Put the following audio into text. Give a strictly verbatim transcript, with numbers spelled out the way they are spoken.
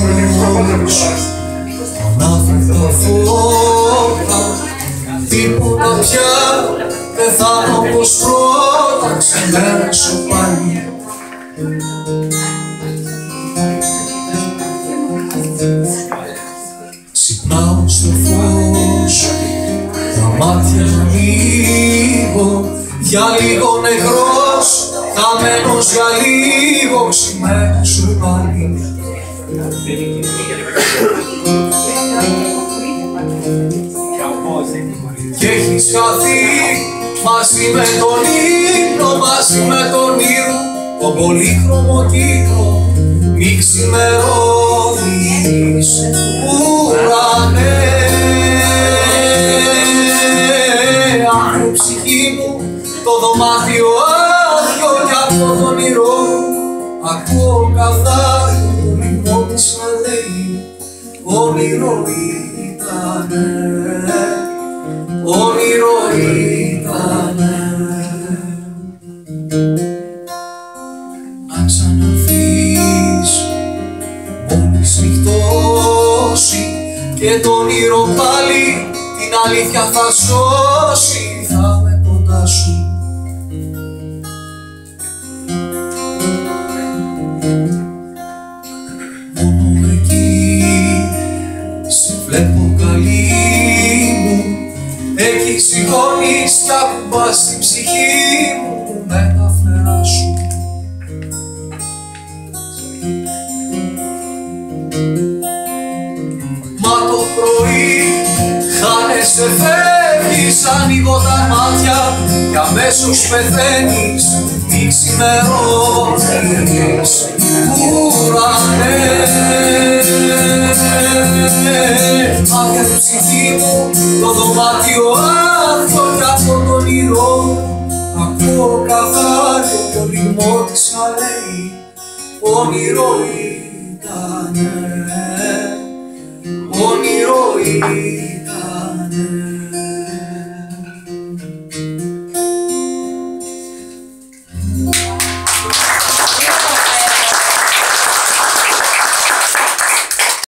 ανάβουν τα φώτα, τίποτα πια δεν θα είναι όπως πρώτα, ξεμέρασω πάλι. Ξυπνάω στο φως, τα μάτια ανοίγω, για λίγο νεκρός, χαμένος για λίγο, ξημέρωσω πάλι. Κι έχεις χαθεί μαζί με τον ύπνο, μαζί με τον ήρω, τον πολύχρωμο κύκλο, μη ξημερώνεις ουρανέ. Άκου ψυχή μου, το δωμάτιο άδειο κι από τον όνειρό μου, ακούω καθάριο το ρυθμό της να λέει, όνειρο ήτανε, όνειρο ήτανε. Να ξαναρθείς μόλις νυχτώσει και το όνειρο πάλι την αλήθεια θα σώσει, θα με κοντά σου. Μόνο εκεί σε βλέπω καλή μου, εκεί σηκώνεις κι ακουμπάς την ψυχή μου με τα φτερά σου. Μα το πρωί χάνεσαι, φεύγεις, ανοίγω τα μάτια κι αμέσως πεθαίνεις, μη ξημερώνεις ουρανέ. Άκου ψυχή μου, το δωμάτιο άδειο κι από τον όνειρό μου, ακούω καθάριο το ρυθμό της να λέει, όνειρο ήτανε, όνειρο ήτανε.